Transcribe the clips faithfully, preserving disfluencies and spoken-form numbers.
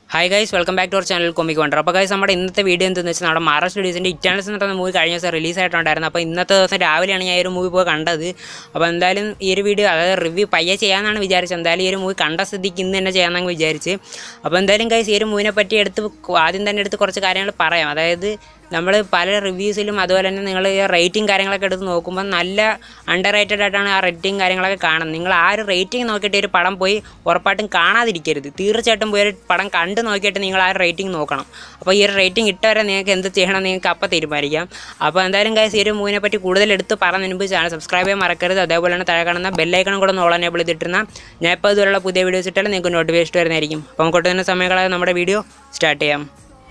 Hi guys, welcome back to our channel Comic Wonder. അപ്പോൾ guys നമ്മുടെ ഇന്നത്തെ video എന്താണെന്ന് വെച്ചാൽ നമ്മുടെ മാർവൽ സ്റ്റുഡിയോസിൻ്റെ ഇറ്റേണൽസ് എന്ന് പറയുന്ന മൂവി കഴിഞ്ഞ ദിവസം റിലീസ് ആയിട്ടുണ്ടായിരുന്നു. അപ്പോൾ ഇന്നത്തെ ദിവസം രാവിലെയാണ് ഞാൻ ഈ ഒരു മൂവി പോയി കണ്ടത്. അപ്പോൾ എന്തായാലും ഈ ഒരു വീഡിയോ അതായത് റിവ്യൂ പയ്യെ ചെയ്യാമെന്നാണ് വിചാരിച്ചത്. എന്തായാലും ഈ ഒരു മൂവി കണ്ട സ്ഥിതിക്ക് ഇന്ന് തന്നെ ചെയ്യാമെന്നാണ് വിചാരിച്ച്. അപ്പോൾ എന്തായാലും guys ഈ ഒരു മൂവിനെ പറ്റി എടുത്ത് ആദ്യം തന്നെ എടുത്ത് കുറച്ച് കാര്യങ്ങൾ പറയാം. അതായത് നമ്മൾ പല റിവ്യൂസിലും അതുപോലെ തന്നെ നിങ്ങൾ ഈ റേറ്റിംഗ് കാര്യങ്ങളൊക്കെ എടുത്ത് നോക്കുമ്പോൾ നല്ല അണ്ടർ റേറ്റഡ് ആയിട്ടാണ് ആ റേറ്റിംഗ് കാര്യങ്ങളൊക്കെ കാണുന്നത്. നിങ്ങൾ ആ ഒരു റേറ്റിംഗ് നോക്കിയിട്ട് ഒരു പടം പോയി ഉറപ്പായിട്ടും കാണാതിരിക്കരുത്. തീർച്ചയായിട്ടും പോയി ഒരു പടം കണ്ട് നോക്കിയിട്ട് നിങ്ങൾ ആ റേറ്റിംഗ് നോക്കണം. അപ്പോൾ ഈ ഒരു റേറ്റിംഗ് ഇട്ടവരെ നിങ്ങൾക്ക് എന്ത് ചെയ്യണം നിങ്ങൾക്ക് അപ്പം തീരുമാനിക്കാം. അപ്പോൾ എന്തായാലും guys ഈ ഒരു മൂവിനെ പറ്റി കൂടുതൽ എടുത്ത് പറയുന്നതിന് മുമ്പ് ചാനൽ സബ്സ്ക്രൈബ് ചെയ്യാൻ മറക്കരുത്. അതേപോലെ തന്നെ താഴെ കാണുന്ന ബെല്ലൈക്കണും കൂടെ ഒന്ന് ഓൾ എനേബിൾ ചെയ്തിട്ടിരുന്ന ഞാൻ ഇപ്പോൾ ഇതുപോലുള്ള പുതിയ വീഡിയോസ് ഇട്ടാലും നിങ്ങൾക്ക് നോട്ടിഫിക്കേഷൻ വരുന്നതായിരിക്കും. അപ്പോൾ നമുക്ക് ഒട്ടുതന്നെ സമയങ്ങളായ നമ്മുടെ വീഡിയോ സ്റ്റാർട്ട് ചെയ്യാം.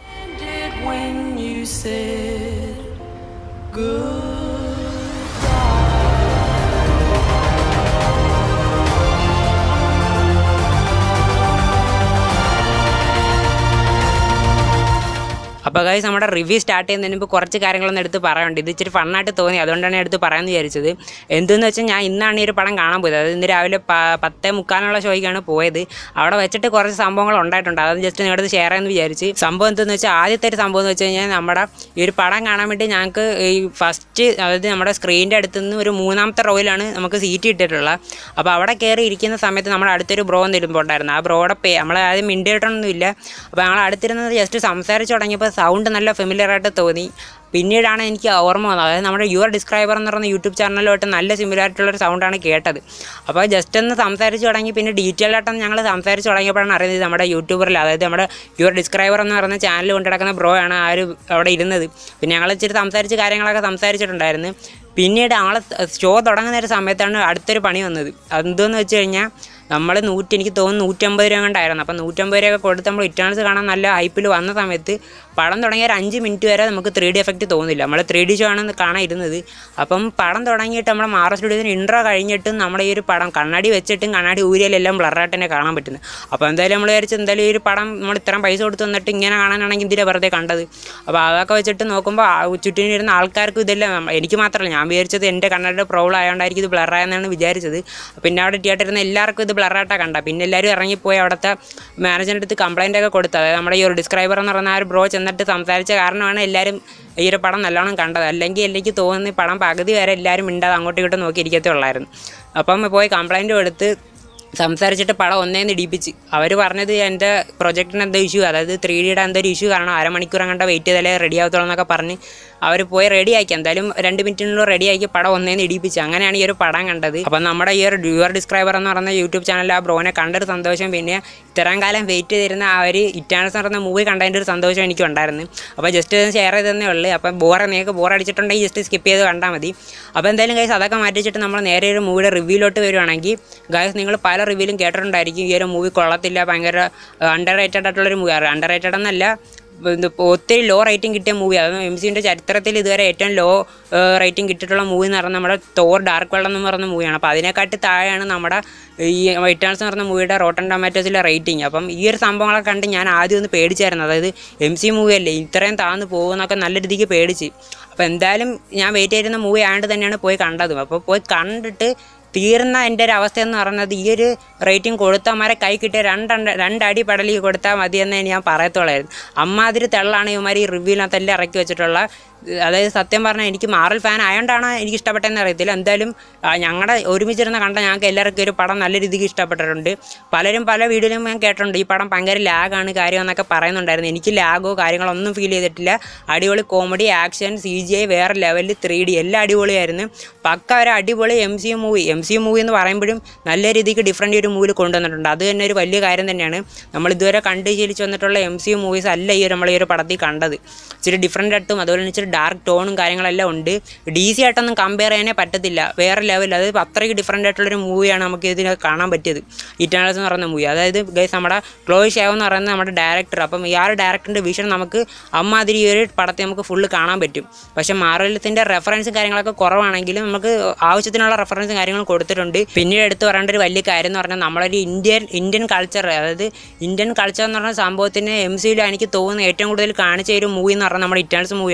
Said good. അപ്പോൾ guys നമ്മുടെ റിവ്യൂ സ്റ്റാർട്ട് ചെയ്യുന്നതിന് മുമ്പ് കുറച്ച് കാര്യങ്ങളൊന്നും എടുത്ത് പറയാനുണ്ട്. ഇത് ഇച്ചിരി ഫണ്ണായിട്ട് തോന്നി, അതുകൊണ്ടാണ് എടുത്ത് പറയാമെന്ന് വിചാരിച്ചത്. എന്തെന്ന് വെച്ചാൽ ഞാൻ ഇന്നാണ് ഈ ഒരു പടം കാണാൻ പോയത്. അതായത് ഇന്ന് രാവിലെ പത്തേ മുക്കാലുള്ള ഷോയ്ക്കാണ് പോയത്. അവിടെ വെച്ചിട്ട് കുറച്ച് സംഭവങ്ങൾ ഉണ്ടായിട്ടുണ്ട്. അതൊന്ന് ജസ്റ്റ് നിങ്ങളുടെ ഷെയർ ചെയ്യാമെന്ന് വിചാരിച്ച്. സംഭവം എന്തെന്ന് വെച്ചാൽ ആദ്യത്തെ ഒരു സംഭവം എന്ന് വെച്ച് കഴിഞ്ഞാൽ നമ്മുടെ ഈ ഒരു പടം കാണാൻ വേണ്ടി ഞങ്ങൾക്ക് ഈ ഫസ്റ്റ് അതായത് നമ്മുടെ സ്ക്രീനിൻ്റെ അടുത്ത് നിന്ന് ഒരു മൂന്നാമത്തെ റോയിലാണ് നമുക്ക് സീറ്റ് ഇട്ടിട്ടുള്ളത്. അപ്പോൾ അവിടെ കയറി ഇരിക്കുന്ന സമയത്ത് നമ്മുടെ അടുത്തൊരു ബ്രോ എന്നിരുമ്പോൾ ഉണ്ടായിരുന്നു. ആ ബ്രോയുടെ പേ നമ്മൾ ആദ്യം മിണ്ടിയിട്ടൊന്നുമില്ല. അപ്പോൾ ഞങ്ങൾ അടുത്തിരുന്നത് ജസ്റ്റ് സംസാരിച്ച് തുടങ്ങിയപ്പോൾ സൗണ്ട് നല്ല ഫെമിലിയറായിട്ട് തോന്നി. പിന്നീടാണ് എനിക്ക് ഓർമ്മ വന്നത്. അതായത് നമ്മുടെ യുവർ ഡിസ്ക്രൈബർ എന്ന് പറയുന്ന യൂട്യൂബ് ചാനലുമായിട്ട് നല്ല സിമിലാരിറ്റുള്ളൊരു സൗണ്ടാണ് കേട്ടത്. അപ്പോൾ ജസ്റ്റ് ഒന്ന് സംസാരിച്ച് തുടങ്ങി. പിന്നെ ഡീറ്റെയിൽ ആയിട്ടൊന്ന് ഞങ്ങൾ സംസാരിച്ച് തുടങ്ങിയപ്പോഴാണ് അറിയുന്നത് നമ്മുടെ യൂട്യൂബറിൽ അതായത് നമ്മുടെ യുവർ ഡിസ്ക്രൈബർ എന്ന് പറയുന്ന ചാനൽ കൊണ്ട് നടക്കുന്ന ബ്രോ ആണ് ആ ഒരു അവിടെ ഇരുന്നത്. പിന്നെ ഞങ്ങൾ ഇച്ചിരി സംസാരിച്ച് കാര്യങ്ങളൊക്കെ സംസാരിച്ചിട്ടുണ്ടായിരുന്നു. പിന്നീട് ആളെ ഷോ തുടങ്ങുന്ന ഒരു സമയത്താണ് അടുത്തൊരു പണി വന്നത്. അതെന്തെന്ന് വെച്ച് കഴിഞ്ഞാൽ നമ്മൾ നൂറ്റി എനിക്ക് തോന്നുന്നു നൂറ്റമ്പത് രൂപ കൊണ്ടായിരുന്നു. അപ്പം നൂറ്റമ്പത് രൂപയൊക്കെ കൊടുത്ത് നമ്മൾ ഇറ്റേണൽസ് കാണാൻ നല്ല ഹൈപ്പിൽ വന്ന സമയത്ത് പടം തുടങ്ങിയ ഒരു അഞ്ച് മിനിറ്റ് വരെ നമുക്ക് ത്രീ ഡി എഫക്റ്റ് തോന്നില്ല. നമ്മൾ ത്രീ ഡി ഷോ ആണ് കാണാൻ ഇരുന്നത്. അപ്പം പടം തുടങ്ങിയിട്ട് നമ്മുടെ മാർവൽ സ്റ്റുഡിയോസിന് ഇൻട്രോ കഴിഞ്ഞിട്ടും നമ്മുടെ ഈ ഒരു പടം കണ്ണാടി വെച്ചിട്ടും കണ്ണാടി ഊരിയിലെല്ലാം ബ്ലറായിട്ട് തന്നെ കാണാൻ പറ്റുന്നത്. അപ്പോൾ എന്തായാലും നമ്മൾ വിചാരിച്ച് എന്തായാലും ഈ ഒരു പടം നമ്മൾ ഇത്രയും പൈസ കൊടുത്ത് വന്നിട്ട് ഇങ്ങനെ കാണാനാണെങ്കിൽ ഇതിനെ വെറുതെ കണ്ടത്. അപ്പോൾ അതൊക്കെ വെച്ചിട്ട് നോക്കുമ്പോൾ ചുറ്റിനിരുന്ന ആൾക്കാർക്ക് ഇതെല്ലാം എനിക്ക് മാത്രമല്ല ഞാൻ വിചാരിച്ചത് എൻ്റെ കണ്ണാടിയുടെ പ്രോബ്ലം ആയതുകൊണ്ടായിരിക്കും ഇത് ബ്ലറായെന്നാണ് വിചാരിച്ചത്. പിന്നെ അവിടെ തിയേറ്ററിൽ എല്ലാവർക്കും ഇത് ബ്ലറായിട്ടാണ് കണ്ട. പിന്നെ എല്ലാവരും ഇറങ്ങിപ്പോയി അവിടുത്തെ മാനേജറിൻ്റെ അടുത്ത് കംപ്ലയിൻ്റ് ഒക്കെ കൊടുത്തത്. അതായത് നമ്മുടെ ഈ ഒരു ഡിസ്ക്രൈബർ എന്ന് പറഞ്ഞ ആ ഒരു ബ്രോ ചെന്നിട്ട് സംസാരിച്ച കാരണമാണ് എല്ലാവരും ഈ ഒരു പടം നല്ലോണം കണ്ടത്. അല്ലെങ്കിൽ എനിക്ക് തോന്നുന്നു പടം പകുതി വരെ എല്ലാവരും മിണ്ടാതെ അങ്ങോട്ടും ഇങ്ങോട്ടും നോക്കി ഇരിക്കത്തേ ഉള്ളായിരുന്നു. അപ്പം പോയി കംപ്ലയിൻ്റ് കൊടുത്ത് സംസാരിച്ചിട്ട് പടം ഒന്നേന്ന് ഇടിപ്പിച്ച്. അവർ പറഞ്ഞത് എൻ്റെ പ്രൊജക്റ്റിന് എന്തോ ഇഷ്യൂ അതായത് ത്രീ ഡിയുടെ എന്തൊരു ഇഷ്യൂ കാരണം അരമണിക്കൂർ അങ്ങോട്ട് വെയിറ്റ് ചെയ്താലേ റെഡി ആവത്തുള്ളൂ എന്നൊക്കെ പറഞ്ഞ് അവർ പോയി റെഡി ആക്കി. എന്തായാലും രണ്ട് മിനിറ്റിനുള്ളിൽ റെഡി ആക്കി പടം ഒന്നേന്ന് ഇടിപ്പിച്ച്. അങ്ങനെയാണ് ഈ ഒരു പടം കണ്ടത്. അപ്പം നമ്മുടെ ഈ ഒരു യുവർ ഡിസ്ക്രൈബർ എന്ന് പറയുന്ന യൂട്യൂബ് ചാനലിൽ ആ ബ്രോനെ കണ്ടൊരു സന്തോഷം പിന്നെ ഇത്രയും കാലം വെയിറ്റ് ചെയ്തിരുന്ന ആ ഒരു ഇറ്റേണൽസ് എന്ന് പറയുന്ന മൂവി കണ്ടതിൻ്റെ ഒരു സന്തോഷം എനിക്കുണ്ടായിരുന്നു. അപ്പോൾ ജസ്റ്റ് ഷെയർ ചെയ്തതന്നേ ഉള്ളൂ. അപ്പം ബോർ നിങ്ങൾക്ക് ബോർ അടിച്ചിട്ടുണ്ടെങ്കിൽ ജസ്റ്റ് സ്കിപ്പ് ചെയ്ത് കണ്ടാൽ മതി. അപ്പോൾ എന്തായാലും ഗൈസ് അതൊക്കെ മാറ്റിച്ചിട്ട് നമ്മൾ നേരെ ഒരു മൂവിയുടെ റിവ്യൂലോട്ട് വരുവാണെങ്കിൽ ഗൈസ് നിങ്ങൾ പല റിവ്യൂലും കേട്ടിട്ടുണ്ടായിരിക്കും ഈ ഒരു മൂവി കൊള്ളത്തില്ല, ഭയങ്കര അണ്ടർ റേറ്റഡ് ആയിട്ടുള്ളൊരു മൂവി. അണ്ടർ റേറ്റഡ് എന്നല്ല, ഒത്തിരി ലോ റേറ്റിംഗ് കിട്ടിയ മൂവി. അതായത് എം സിൻ്റെ ചരിത്രത്തിൽ ഇതുവരെ ഏറ്റവും ലോ റേറ്റിംഗ് കിട്ടിയിട്ടുള്ള മൂവി എന്ന് പറഞ്ഞാൽ നമ്മുടെ തോർ ഡാർക്ക് വേൾഡ് എന്ന് പറയുന്ന മൂവിയാണ്. അപ്പോൾ അതിനെക്കാട്ടി താഴെയാണ് നമ്മുടെ ഈ ഇറ്റേണൽസ് എന്ന് പറഞ്ഞ മൂവിയുടെ റോട്ടൻ ടൊമാറ്റോസിലെ റേറ്റിംഗ്. അപ്പം ഈ ഒരു സംഭവങ്ങളൊക്കെ കണ്ട് ഞാൻ ആദ്യം ഒന്ന് പേടിച്ചായിരുന്നു. അതായത് എം സി മൂവി അല്ലേ ഇത്രയും താഴ്ന്ന് പോകുമെന്നൊക്കെ നല്ല രീതിക്ക് പേടിച്ച്. അപ്പോൾ എന്തായാലും ഞാൻ വെയിറ്റ് ചെയ്തിരുന്ന മൂവി ആയതുകൊണ്ട് തന്നെയാണ് പോയി കണ്ടതും. അപ്പോൾ പോയി കണ്ടിട്ട് തീർന്ന എൻ്റെ ഒരു അവസ്ഥ എന്ന് പറയുന്നത് ഈ ഒരു റേറ്റിംഗ് കൊടുത്തമാരെ കൈ കിട്ടിയ രണ്ട് രണ്ടടി പടലി കൊടുത്താൽ മതിയെന്നേ ഞാൻ പറയത്തുള്ളായിരുന്നു. അമ്മാതിരി തെള്ളാണ് ഇവന്മാർ ഈ റിവ്യൂവിനകത്തെല്ലാം ഇറക്കി വെച്ചിട്ടുള്ള. അതായത് സത്യം പറഞ്ഞാൽ എനിക്ക് മാർവൽ ഫാൻ ആയതുകൊണ്ടാണ് എനിക്ക് ഇഷ്ടപ്പെട്ടതെന്ന് അറിയത്തില്ല. എന്തായാലും ഞങ്ങളുടെ ഒരുമിച്ചിരുന്ന കണ്ട ഞങ്ങൾക്ക് എല്ലാവർക്കും ഒരു പടം നല്ല രീതിക്ക് ഇഷ്ടപ്പെട്ടിട്ടുണ്ട്. പലരും പല വീഡിയോയിലും ഞാൻ കേട്ടിട്ടുണ്ട് ഈ പടം ഭയങ്കര ലാഗാണ് കാര്യം എന്നൊക്കെ പറയുന്നുണ്ടായിരുന്നു. എനിക്ക് ലാഗോ കാര്യങ്ങളോ ഒന്നും ഫീൽ ചെയ്തിട്ടില്ല. അടിപൊളി comedy, action, C G I വേറെ ലെവലിൽ ത്രീ ഡി എല്ലാം അടിപൊളിയായിരുന്നു. പക്ക ഒരു അടിപൊളി M C movie. M C movie എന്ന് പറയുമ്പോഴും നല്ല രീതിക്ക് ഡിഫറൻറ്റ് ഒരു മൂവിൽ കൊണ്ടുവന്നിട്ടുണ്ട്. അത് തന്നെ ഒരു വലിയ കാര്യം തന്നെയാണ്. നമ്മൾ ഇതുവരെ കണ്ട് ശീലിച്ച് വന്നിട്ടുള്ള എം സി മൂവീസ് അല്ല ഈ നമ്മൾ ഈ ഒരു പടത്തിൽ കണ്ടത്. ഇച്ചിരി ഡിഫറൻ്റ് ആയിട്ടും അതുപോലെ തന്നെ ഇച്ചിരി ഡാർക്ക് ടോണും കാര്യങ്ങളെല്ലാം ഉണ്ട്. ഡി സി ആയിട്ടൊന്നും കമ്പയർ ചെയ്യാനേ പറ്റത്തില്ല. വേറെ ലെവൽ അതായത് അത്രയ്ക്ക് ഡിഫറൻ്റ് ആയിട്ടുള്ളൊരു മൂവിയാണ് നമുക്ക് ഇതിന് കാണാൻ പറ്റിയത് ഇറ്റേണൽസ് എന്ന് പറയുന്ന മൂവി. അതായത് ഗൈസ് നമ്മുടെ ക്ലോയ് ഷാവ് എന്ന് പറയുന്നത് നമ്മുടെ ഡയറക്ടർ. അപ്പം ഈ ആ ഒരു ഡയറക്ടറിൻ്റെ വിഷൻ നമുക്ക് അമ്മാതിരി ഒരു പടത്തെ നമുക്ക് ഫുള്ള് കാണാൻ പറ്റും. പക്ഷേ മാർവലിൻ്റെ റെഫറൻസും കാര്യങ്ങളൊക്കെ കുറവാണെങ്കിലും നമുക്ക് ആവശ്യത്തിനുള്ള റെഫറൻസും കാര്യങ്ങളും കൊടുത്തിട്ടുണ്ട്. പിന്നീട് എടുത്ത് പറയേണ്ട ഒരു വലിയ കാര്യം എന്ന് പറഞ്ഞാൽ നമ്മളൊരു ഇന്ത്യൻ ഇന്ത്യൻ കൾച്ചർ അതായത് ഇന്ത്യൻ കൾച്ചർ എന്ന് പറഞ്ഞ സംഭവത്തിന് എം സിയിൽ എനിക്ക് തോന്നുന്നു ഏറ്റവും കൂടുതൽ കാണിച്ച ഒരു മൂവി എന്ന് പറഞ്ഞാൽ നമ്മുടെ ഇറ്റേണൽസ് മൂവിയാണ്.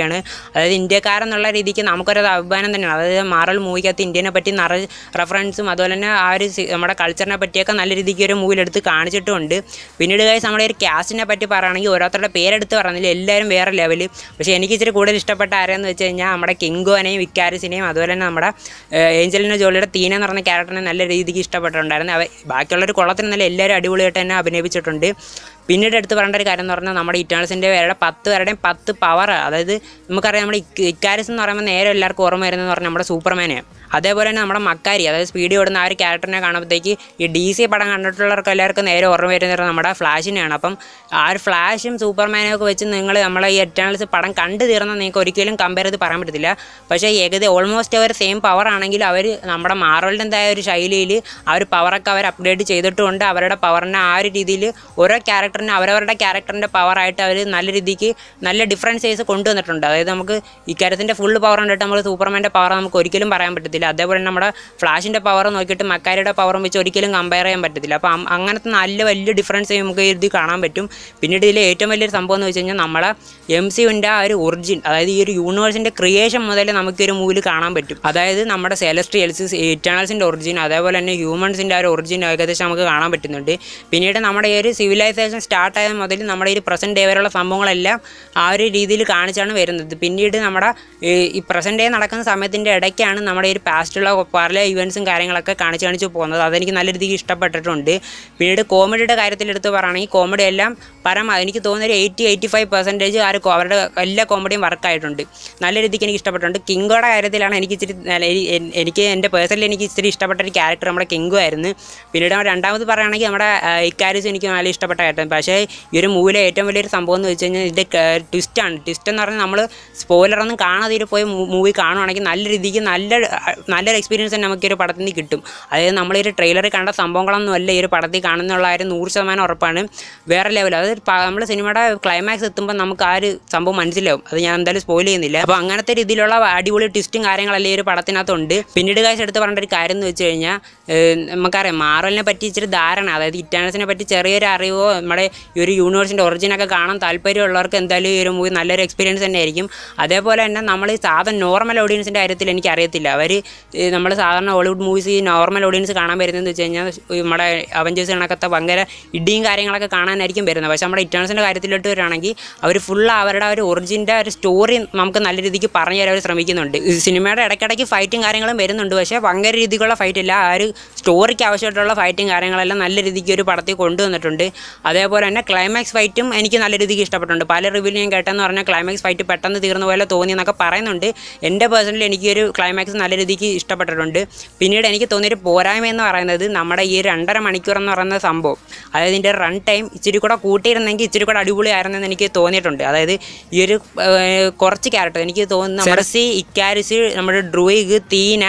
അതായത് ഇന്ത്യക്കാരെന്നുള്ള രീതിക്ക് നമുക്കൊരു അഭിമാനം തന്നെയാണ്. അതായത് മാർവൽ മൂവിക്കകത്ത് ഇന്ത്യനെ പറ്റി നിറയെ റെഫറൻസും അതുപോലെ തന്നെ ആ ഒരു നമ്മുടെ കൾച്ചറിനെ പറ്റിയൊക്കെ നല്ല രീതിക്ക് ഒരു മൂവിലെടുത്ത് കാണിച്ചിട്ടുമുണ്ട്. പിന്നീട് ഗൈസ് നമ്മുടെ ഒരു കാസ്റ്റിനെ പറ്റി പറയുകയാണെങ്കിൽ ഓരോരുത്തരുടെ പേരെടുത്ത് പറഞ്ഞില്ല, എല്ലാവരും വേറെ ലെവൽ. പക്ഷേ എനിക്ക് ഇച്ചിരി കൂടുതൽ ഇഷ്ടപ്പെട്ട ആരെയെന്ന് വെച്ച് കഴിഞ്ഞാൽ നമ്മുടെ കിങ്കോനെയും വിക്കാരിസിനെയും അതുപോലെ തന്നെ നമ്മുടെ ഏഞ്ചലിന ജോളിയുടെ തീന എന്ന് പറഞ്ഞ ക്യാരക്ടറിനെ നല്ല രീതിക്ക് ഇഷ്ടപ്പെട്ടിട്ടുണ്ടായിരുന്നു. അവ ബാക്കിയുള്ളൊരു കുളത്തിനല്ല എല്ലാവരും അടിപൊളിയായിട്ട് തന്നെ അഭിനയിപ്പിച്ചിട്ടുണ്ട്. പിന്നീട് എടുത്ത് പറയേണ്ട ഒരു കാര്യം എന്ന് പറഞ്ഞാൽ നമ്മുടെ ഇറ്റേണൽസിൻ്റെ പേരുടെ പത്ത് പേരുടെയും പത്ത് പവർ, അതായത് നമുക്കറിയാം നമ്മുടെ ഇക്കാരിസ് എന്ന് പറയുമ്പോൾ നേരെ എല്ലാവർക്കും ഓർമ്മ വരുന്നതെന്ന് പറഞ്ഞാൽ നമ്മുടെ സൂപ്പർമാനെയാണ്. അതേപോലെ തന്നെ നമ്മുടെ മക്കാരി, അതായത് സ്പീഡ് ഓടുന്ന ആ ഒരു ക്യാരക്ടറിനെ കാണുമ്പോഴത്തേക്ക് ഈ ഡി സി പടം കണ്ടിട്ടുള്ളവർക്ക് എല്ലാവർക്കും നേരെ ഓർമ്മ വരുന്നത് നമ്മുടെ ഫ്ലാഷിനെയാണ്. അപ്പം ആ ഒരു ഫ്ലാഷും സൂപ്പർമാനും ഒക്കെ വെച്ച് നിങ്ങൾ നമ്മളെ ഈ എറ്റേണൽസ് പടം കണ്ടു തീർന്നാൽ നിങ്ങൾക്ക് ഒരിക്കലും കമ്പയർ ചെയ്ത് പറയാൻ പറ്റത്തില്ല. പക്ഷേ ഏകദേശം ഓൾമോസ്റ്റ് അവർ സെയിം പവർ ആണെങ്കിൽ അവർ നമ്മുടെ മാർവലിൻ്റെതായ ഒരു ശൈലിയിൽ ആ ഒരു പവറൊക്കെ അവർ അപ്ഗ്രേഡ് ചെയ്തിട്ടുമുണ്ട്. അവരുടെ പവറിനെ ആ ഒരു രീതിയിൽ ഓരോ ക്യാരക്ടറിന് അവരവരുടെ ക്യാരക്ടറിൻ്റെ പവറായിട്ട് അവർ നല്ല രീതിക്ക് നല്ല ഡിഫറൻസേഴ്സ് കൊണ്ടുവന്നിട്ടുണ്ട്. അതായത് നമുക്ക് ഇക്കാര്യത്തിൻ്റെ ഫുൾ പവർ കണ്ടിട്ട് നമ്മൾ സൂപ്പർമാൻ്റെ പവർ നമുക്ക് ഒരിക്കലും പറയാൻ പറ്റത്തില്ല. അതേപോലെ നമ്മുടെ ഫ്ലാഷിൻ്റെ പവർ നോക്കിയിട്ട് മക്കാരിയുടെ പവറും വെച്ച് ഒരിക്കലും കമ്പയർ ചെയ്യാൻ പറ്റത്തില്ല. അപ്പം അങ്ങനത്തെ നല്ല വലിയ ഡിഫറൻസ് നമുക്ക് ഇത് കാണാൻ പറ്റും. പിന്നീട് ഇതിൽ ഏറ്റവും വലിയൊരു സംഭവം എന്ന് വെച്ച് കഴിഞ്ഞാൽ നമ്മളെ എം സി യുവിൻ്റെ ആ ഒരു ഒറിജിൻ, അതായത് ഈ ഒരു യൂണിവേഴ്സിൻ്റെ ക്രിയേഷൻ മുതൽ നമുക്കൊരു മൂവിൽ കാണാൻ പറ്റും. അതായത് നമ്മുടെ സെലസ്ട്രിയൽസ്, ഇറ്റേണൽസിൻ്റെ ഒറിജിൻ, അതേപോലെ തന്നെ ഹ്യൂമൻസിൻ്റെ ആ ഒരു ഒറിജിൻ ഏകദേശം നമുക്ക് കാണാൻ പറ്റുന്നുണ്ട്. പിന്നീട് നമ്മുടെ ഈ ഒരു സിവിലൈസേഷൻ സ്റ്റാർട്ട് ആയ മുതൽ നമ്മുടെ ഈ പ്രസൻറ്റ് ഡേ വരെയുള്ള സംഭവങ്ങളെല്ലാം ആ ഒരു രീതിയിൽ കാണിച്ചാണ് വരുന്നത്. പിന്നീട് നമ്മുടെ ഈ പ്രസൻറ്റ് ഡേ നടക്കുന്ന സമയത്തിൻ്റെ ഇടയ്ക്കാണ് നമ്മുടെ ഈ പാസ്റ്റുള്ള പല ഇവൻറ്റ്സും കാര്യങ്ങളൊക്കെ കാണിച്ച് കാണിച്ച് പോകുന്നത്. അതെനിക്ക് നല്ല രീതിക്ക് ഇഷ്ടപ്പെട്ടിട്ടുണ്ട്. പിന്നീട് കോമഡിയുടെ കാര്യത്തിൽ എടുത്ത് പറയുകയാണെങ്കിൽ കോമഡി എല്ലാം പരമാവധി എനിക്ക് തോന്നുന്ന ഒരു എയ്റ്റി എയ്റ്റി ഫൈവ് പെർസെൻറ്റേജ് ആ ഒരു അവരുടെ എല്ലാ കോമഡിയും വർക്കായിട്ടുണ്ട്. നല്ല രീതിക്ക് എനിക്ക് ഇഷ്ടപ്പെട്ടിട്ടുണ്ട്. കിങ്കോയുടെ കാര്യത്തിലാണ് എനിക്ക് ഇച്ചിരി എനിക്ക് എൻ്റെ പേഴ്സണലി എനിക്ക് ഇച്ചിരി ഇഷ്ടപ്പെട്ട ഒരു ക്യാരക്ടർ നമ്മുടെ കിങ്കോ ആയിരുന്നു. പിന്നീട് രണ്ടാമത് പറയുകയാണെങ്കിൽ നമ്മുടെ ഇക്കാരിസ് എനിക്ക് നല്ല ഇഷ്ടപ്പെട്ട ക്യാരക്ടർ. പക്ഷേ ഈ ഒരു മൂവിയിലെ ഏറ്റവും വലിയൊരു സംഭവം എന്ന് വെച്ച് കഴിഞ്ഞാൽ ഇതിൻ്റെ ട്വിസ്റ്റാണ്. ട്വിസ്റ്റ് എന്ന് പറഞ്ഞാൽ നമ്മൾ സ്പോയിലറൊന്നും കാണാതെ പോയി മൂവി കാണുവാണെങ്കിൽ നല്ല രീതിക്ക് നല്ല നല്ലൊരു എക്സ്പീരിയൻസ് തന്നെ നമുക്ക് ഈ ഒരു പടത്തിൽ നിന്ന് കിട്ടും. അതായത് നമ്മൾ ഈ ഒരു ട്രെയിലറിൽ കണ്ട സംഭവങ്ങളൊന്നും അല്ല ഈ ഒരു പടത്തിൽ കാണുന്നുള്ള കാര്യം നൂറ് ശതമാനം ഉറപ്പാണ്. വേറെ ലെവൽ. അതായത് നമ്മൾ സിനിമയുടെ ക്ലൈമാക്സ് എത്തുമ്പോൾ നമുക്ക് ആ ഒരു സംഭവം മനസ്സിലാവും. അത് ഞാൻ എന്തായാലും സ്പോയിൽ ചെയ്യുന്നില്ല. അപ്പോൾ അങ്ങനത്തെ രീതിയിലുള്ള അടിപൊളി ട്വിസ്റ്റും കാര്യങ്ങളെല്ലാം ഈ ഒരു പടത്തിനകത്തുണ്ട്. പിന്നീട് കാശ് എടുത്ത് പറയേണ്ട ഒരു കാര്യം എന്ന് വെച്ച് കഴിഞ്ഞാൽ നമുക്കറിയാം മാർവലിനെ പറ്റി ഇച്ചിരി ധാരണ, അതായത് ഇറ്റേണൽസിനെ പറ്റി ചെറിയൊരു അറിവോ നമ്മുടെ ഈ ഒരു യൂണിവേഴ്സിൻ്റെ ഒറിജിനൊക്കെ കാണാൻ താല്പര്യമുള്ളവർക്ക് എന്തായാലും ഈ ഒരു മൂവി നല്ലൊരു എക്സ്പീരിയൻസ് തന്നെ ആയിരിക്കും. അതേപോലെ തന്നെ നമ്മൾ ഈ സാധാരണ നോർമൽ ഓഡിയൻസിൻ്റെ കാര്യത്തിൽ എനിക്ക് അറിയത്തില്ല, അവർ നമ്മൾ സാധാരണ ഹോളിവുഡ് മൂവീസ് ഈ നോർമൽ ഓഡിയൻസ് കാണാൻ വരുന്നതെന്ന് വെച്ച് കഴിഞ്ഞാൽ നമ്മുടെ അവഞ്ചേഴ്സ് കണക്കത്തെ ഭയങ്കര ഇടിയും കാര്യങ്ങളൊക്കെ കാണാനായിരിക്കും വരുന്നത്. പക്ഷേ നമ്മുടെ ഇറ്റേണൽസിൻ്റെ കാര്യത്തിലോട്ട് വരികയാണെങ്കിൽ അവർ ഫുൾ അവരുടെ ഒരു ഒറിജിൻ്റെ ഒരു സ്റ്റോറി നമുക്ക് നല്ല രീതിക്ക് പറഞ്ഞു തരാൻ അവർ ശ്രമിക്കുന്നുണ്ട്. സിനിമയുടെ ഇടയ്ക്കിടയ്ക്ക് ഫൈറ്റും കാര്യങ്ങളും വരുന്നുണ്ട്, പക്ഷേ ഭയങ്കര രീതിക്കുള്ള ഫൈറ്റ് ഇല്ല. ആ ഒരു സ്റ്റോറിക്ക് ആവശ്യമായിട്ടുള്ള ഫൈറ്റും കാര്യങ്ങളെല്ലാം നല്ല രീതിക്ക് ഒരു പടത്തിൽ കൊണ്ടുവന്നിട്ടുണ്ട്. അതേപോലെ തന്നെ ക്ലൈമാക്സ് ഫൈറ്റും എനിക്ക് നല്ല രീതിക്ക് ഇഷ്ടപ്പെട്ടിട്ടുണ്ട്. പല റിവ്യൂവിൽ ഞാൻ കേട്ടെന്ന് പറഞ്ഞാൽ ക്ലൈമാക്സ് ഫൈറ്റ് പെട്ടെന്ന് തീർന്ന പോലെ തോന്നി എന്നൊക്കെ പറയുന്നുണ്ട്. എൻ്റെ പേഴ്സണലി എനിക്ക് ഒരു ക്ലൈമാക്സ് നല്ല രീതിക്ക് ഇഷ്ടപ്പെട്ടിട്ടുണ്ട്. പിന്നീട് എനിക്ക് തോന്നിയൊരു പോരായ്മ എന്ന് പറയുന്നത് നമ്മുടെ ഈ രണ്ടര മണിക്കൂർ എന്ന് പറയുന്ന സംഭവം, അതായത് ഇതിൻ്റെ റൺ ടൈം ഇച്ചിരി കൂടെ കൂട്ടിയിരുന്നെങ്കിൽ ഇച്ചിരി കൂടെ അടിപൊളിയായിരുന്നെന്ന് എനിക്ക് തോന്നിയിട്ടുണ്ട്. അതായത് ഈ ഒരു കുറച്ച് ക്യാരക്ടർ എനിക്ക് തോന്നുന്നു സെർസി, ഇക്കാരിസ്, നമ്മുടെ ഡ്രൂയിഗ്, തീന,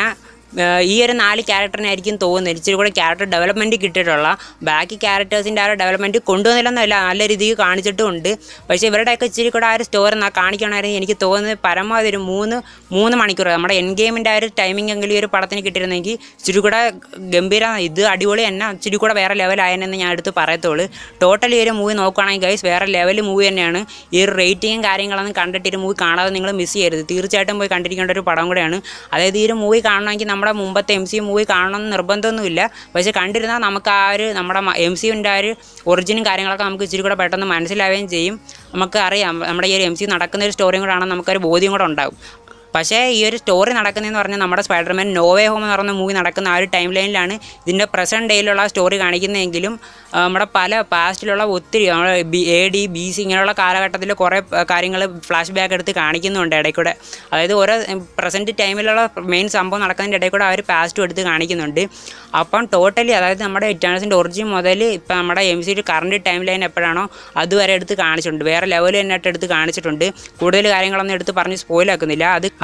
ഈ ഒരു നാല് ക്യാരക്ടറിനായിരിക്കും തോന്നുന്നത് ഇച്ചിരി കൂടെ ക്യാരക്ടർ ഡെവലപ്മെൻറ്റ് കിട്ടിയിട്ടുള്ള. ബാക്കി ക്യാരക്ടേഴ്സിൻ്റെ ആ ഒരു ഡെവലപ്മെൻറ്റ് കൊണ്ടുവന്നില്ലെന്നല്ല, നല്ല രീതിക്ക് കാണിച്ചിട്ടുമുണ്ട്. പക്ഷേ ഇവരുടെയൊക്കെ ഇച്ചിരി കൂടെ ആ ഒരു സ്റ്റോറി കാണിക്കണമായിരുന്നു. എനിക്ക് തോന്നുന്നത് പരമാവധി ഒരു മൂന്ന് മൂന്ന് മണിക്കൂർ നമ്മുടെ എൻ ഗെയിമിൻ്റെ ആ ഒരു ടൈമിംഗ് എങ്കിലും ഈ ഒരു പടത്തിന് കിട്ടിയിരുന്നെങ്കിൽ ഇച്ചിരി കൂടെ ഗംഭീര, ഇത് അടിപൊളി തന്നെ, ഇച്ചിരി കൂടെ വേറെ ലെവലായെന്ന് ഞാൻ എടുത്ത് പറയത്തുള്ളൂ. ടോട്ടലി ഒരു മൂവി നോക്കുകയാണെങ്കിൽ ഗൈസ് വേറെ ലെവൽ മൂവി തന്നെയാണ്. ഈ ഒരു റേറ്റിങ്ങും കാര്യങ്ങളൊന്നും കണ്ടിട്ട് ഒരു മൂവി കാണാതെ നിങ്ങൾ മിസ് ചെയ്യരുത്. തീർച്ചയായിട്ടും പോയി കണ്ടിരിക്കേണ്ട ഒരു പടം കൂടെയാണ്. അതായത് ഈ ഒരു മൂവി കാണണമെങ്കിൽ നമ്മുടെ മുമ്പത്തെ എം സി യു മൂവി കാണണമെന്ന് നിർബന്ധമൊന്നുമില്ല. പക്ഷേ കണ്ടിരുന്നാൽ നമുക്ക് ആ ഒരു നമ്മുടെ എം സി യുവിൻ്റെ ആ ഒരു ഒറിജിനും കാര്യങ്ങളൊക്കെ നമുക്ക് ഇച്ചിരി കൂടെ പെട്ടെന്ന് മനസ്സിലാവുകയും ചെയ്യും. നമുക്ക് അറിയാം നമ്മുടെ ഈ ഒരു എം സി നടക്കുന്ന ഒരു സ്റ്റോറിയും കൂടെ ആണെങ്കിൽ നമുക്കൊരു ബോധ്യം കൂടെ ഉണ്ടാകും. പക്ഷേ ഈ ഒരു സ്റ്റോറി നടക്കുന്നതെന്ന് പറഞ്ഞാൽ നമ്മുടെ സ്പൈഡർമാൻ നോ വേ ഹോം എന്ന് പറയുന്ന മൂവി നടക്കുന്ന ആ ഒരു ടൈം ലൈനിലാണ് ഇതിൻ്റെ പ്രസൻറ്റ് ഡേയിലുള്ള സ്റ്റോറി കാണിക്കുന്നതെങ്കിലും നമ്മുടെ പല പാസ്റ്റിലുള്ള ഒത്തിരി നമ്മൾ B A D B C ഇങ്ങനെയുള്ള കാലഘട്ടത്തിൽ കുറേ കാര്യങ്ങൾ ഫ്ലാഷ് ബാക്ക് എടുത്ത് കാണിക്കുന്നുണ്ട് ഇടയ്ക്കൂടെ. അതായത് ഓരോ പ്രസൻറ്റ് ടൈമിലുള്ള മെയിൻ സംഭവം നടക്കുന്നതിൻ്റെ ഇടയ്ക്കൂടെ ആ ഒരു പാസ്റ്റും എടുത്ത് കാണിക്കുന്നുണ്ട്. അപ്പം ടോട്ടലി അതായത് നമ്മുടെ ഇറ്റേണൽസിൻ്റെ ഒറിജിൻ മുതൽ ഇപ്പം നമ്മുടെ എം സി ഒരു കറണ്ട് ടൈം ലൈൻ എപ്പോഴാണോ അതുവരെ എടുത്ത് കാണിച്ചിട്ടുണ്ട്. വേറെ ലെവൽ തന്നെയായിട്ട് എടുത്ത് കാണിച്ചിട്ടുണ്ട്. കൂടുതൽ കാര്യങ്ങളൊന്നും എടുത്ത് പറഞ്ഞ് സ്പോയിലാക്കുന്നില്ല. അത്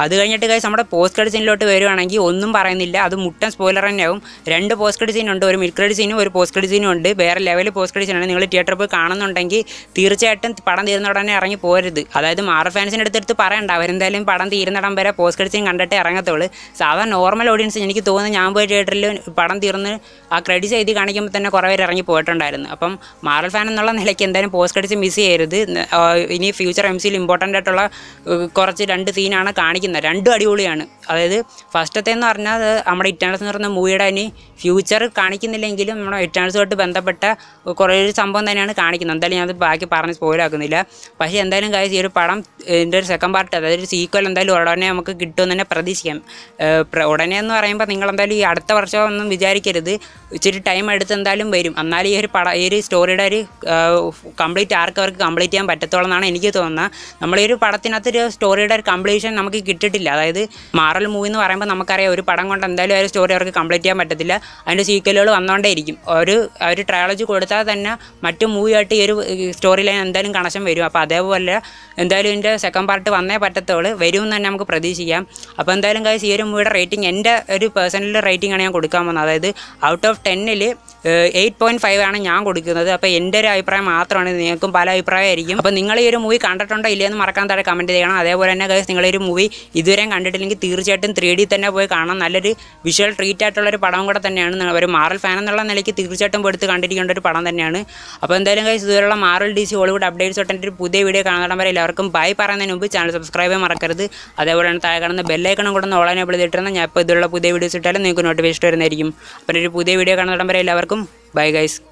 അത് കഴിഞ്ഞിട്ട് ഗൈസ് നമ്മുടെ പോസ്റ്റ് ക്രെഡിറ്റ് സീനിലോട്ട് വരുവാണെങ്കിൽ ഒന്നും പറയുന്നില്ല, അത് മുട്ടൻ സ്പോയിലർ തന്നെയാവും. രണ്ട് പോസ്റ്റ് ക്രെഡിറ്റ് സീനുണ്ട്, ഒരു മിഡ് ക്രെഡിറ്റ് സീനും ഒരു പോസ്റ്റ് ക്രെഡിറ്റ് സീനും ഉണ്ട്. വേറെ ലെവലിൽ പോസ്റ്റ് ക്രെഡിറ്റ് സീനാണ്. നിങ്ങൾ തിയേറ്ററിൽ പോയി കാണുന്നുണ്ടെങ്കിൽ തീർച്ചയായിട്ടും പടം തീരുന്ന ഉടനെ ഇറങ്ങി പോരുത്. അതായത് മാർവൽ ഫാൻസിൻ്റെ അടുത്തെടുത്ത് പറയണ്ട, അവരെന്തായാലും പടം തീരുന്നിടം വരെ പോസ്റ്റ് ക്രെഡിറ്റ് സീൻ കണ്ടിട്ടേ ഇറങ്ങത്തുള്ളൂ. സാധാരണ നോർമൽ ഓഡിയൻസ് എനിക്ക് തോന്നുന്നു ഞാൻ പോയി തിയേറ്ററിൽ പടം തീർന്ന് ആ ക്രെഡിറ്റ്സ് എഴുതി കാണിക്കുമ്പോൾ തന്നെ കുറേ പേര് ഇറങ്ങി പോയിട്ടുണ്ടായിരുന്നു. അപ്പം മാർവൽ ഫാൻ എന്നുള്ള നിലയ്ക്ക് എന്തായാലും പോസ്റ്റ് ക്രെഡിറ്റ്സ് മിസ് ചെയ്യരുത്. ഇനി ഫ്യൂച്ചർ എം സിയിൽ ഇമ്പോർട്ടൻ്റ് ആയിട്ടുള്ള കുറച്ച് രണ്ട് സീനാണ് കാണിക്കുന്നത്, രണ്ടും അടിപൊളിയാണ്. അതായത് ഫസ്റ്റത്തെ എന്ന് പറഞ്ഞാൽ നമ്മുടെ ഇറ്റേണൽസ് എന്ന് പറയുന്ന മൂവിയുടെ ഇനി ഫ്യൂച്ചർ കാണിക്കുന്നില്ലെങ്കിലും നമ്മുടെ ഇറ്റേണൽസുമായിട്ട് ബന്ധപ്പെട്ട കുറേ ഒരു സംഭവം തന്നെയാണ് കാണിക്കുന്നത്. എന്തായാലും ഞാനത് ബാക്കി പറഞ്ഞ് സ്പോയിലാക്കുന്നില്ല. പക്ഷേ എന്തായാലും കാര്യം ഈ ഒരു പടം ഇതിൻ്റെ ഒരു സെക്കൻഡ് പാർട്ട്, അതായത് ഒരു സീക്വൽ എന്തായാലും ഉടനെ നമുക്ക് കിട്ടുമെന്ന് തന്നെ പ്രതീക്ഷിക്കാം. ഉടനെ എന്ന് പറയുമ്പോൾ നിങ്ങൾ എന്തായാലും ഈ അടുത്ത വർഷം ഒന്നും വിചാരിക്കരുത്, ഇച്ചിരി ടൈം എടുത്ത് എന്തായാലും വരും. എന്നാലും ഈ ഒരു പട ഈ ഒരു സ്റ്റോറിയുടെ ഒരു കംപ്ലീറ്റ് ആർക്ക് അവർക്ക് കംപ്ലീറ്റ് ചെയ്യാൻ പറ്റത്തോളം എന്നാണ് എനിക്ക് തോന്നുന്നത്. നമ്മൾ ഈ ഒരു പടത്തിനകത്ത് ഒരു സ്റ്റോറിയുടെ ഒരു കംപ്ലീഷൻ നമുക്ക് കിട്ടിയിട്ടില്ല. അതായത് മാർവൽ മൂവി എന്ന് പറയുമ്പോൾ നമുക്കറിയാം ഒരു പടം കൊണ്ട് എന്തായാലും ആ ഒരു സ്റ്റോറി അവർക്ക് കംപ്ലീറ്റ് ചെയ്യാൻ പറ്റത്തില്ല. അതിൻ്റെ സീക്വലുകൾ വന്നുകൊണ്ടേ ഇരിക്കും. ഒരു ഒരു ട്രയോളജി കൊടുത്താൽ തന്നെ മറ്റു മൂവിയായിട്ട് ഈ ഒരു സ്റ്റോറി ലൈൻ എന്തായാലും കണക്ഷൻ വരും. അപ്പോൾ അതേപോലെ എന്തായാലും ഇതിൻ്റെ സെക്കൻഡ് പാർട്ട് വന്നേ പറ്റത്തുള്ളൂ, വരുമെന്ന് തന്നെ നമുക്ക് പ്രതീക്ഷിക്കാം. അപ്പോൾ എന്തായാലും ഗൈസ് ഈ ഒരു മൂവിയുടെ റേറ്റിംഗ് എൻ്റെ ഒരു പേഴ്സണൽ റേറ്റിംഗ് ആണ് ഞാൻ കൊടുക്കാൻ പോകുന്നത്. അതായത് ഔട്ട് ഓഫ് ടെന്നിൽ എയ്റ്റ് പോയിൻറ്റ് ഫൈവ് ആണ് ഞാൻ കൊടുക്കുന്നത്. അപ്പോൾ എൻ്റെ ഒരു അഭിപ്രായം മാത്രമാണ്, നിങ്ങൾക്കും പല അഭിപ്രായമായിരിക്കും. അപ്പോൾ നിങ്ങൾ ഈ ഒരു മൂവി കണ്ടിട്ടുണ്ടോ ഇല്ലയെന്ന് മറക്കാൻ താഴെ കമൻറ്റ് ചെയ്യണം. അതേപോലെ തന്നെ ഗൈസ് നിങ്ങൾ ഈ ഒരു മൂവി ഇതുവരെയും കണ്ടിട്ടില്ലെങ്കിൽ തീർച്ചയായിട്ടും ത്രീ ഡി തന്നെ പോയി കാണാം. നല്ലൊരു വിഷ്വൽ ട്രീറ്റ് ആയിട്ടുള്ളൊരു പടം കൂടെ തന്നെയാണ്. ഒരു മാർവൽ ഫാൻ എന്നുള്ള നിലയ്ക്ക് തീർച്ചയായിട്ടും എടുത്ത് കണ്ടിരിക്കേണ്ട ഒരു പടം തന്നെയാണ്. അപ്പോൾ എന്തായാലും ഗൈസ് ഇതുവരെയുള്ള Marvel D C Hollywood updates തൊട്ട് എൻ്റെ ഒരു പുതിയ വീഡിയോ കാണാൻ വരെ എല്ലാവർക്കും ബൈ പറയുന്നതിന് മുമ്പ് ചാനൽ സബ്സ്ക്രൈബ് ചെയ്യാൻ മറക്കരുത്. അതേപോലെ തന്നെ താഴെ കാണുന്ന ബെല്ലൈക്കണം കൂടെ ഒന്ന് ഓൾ എനേബിൾ ചെയ്തിട്ടുണ്ടെങ്കിൽ ഞാൻ ഇപ്പോൾ ഇതുള്ള പുതിയ വീഡിയോസ് ഇട്ടാലും നിങ്ങൾക്ക് നോട്ടിഫിക്കേഷൻ വരുന്നതായിരിക്കും. അപ്പോൾ ഒരു പുതിയ വീഡിയോ കാണുന്ന വരെ എല്ലാവർക്കും ബൈ ഗൈസ്.